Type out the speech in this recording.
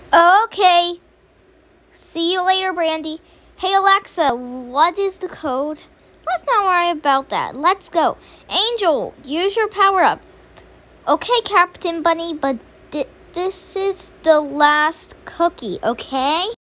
Okay. See you later, Brandy. Hey, Alexa, what is the code? Let's not worry about that. Let's go. Angel, use your power-up. Okay, Captain Bunny, but this is the last cookie, okay?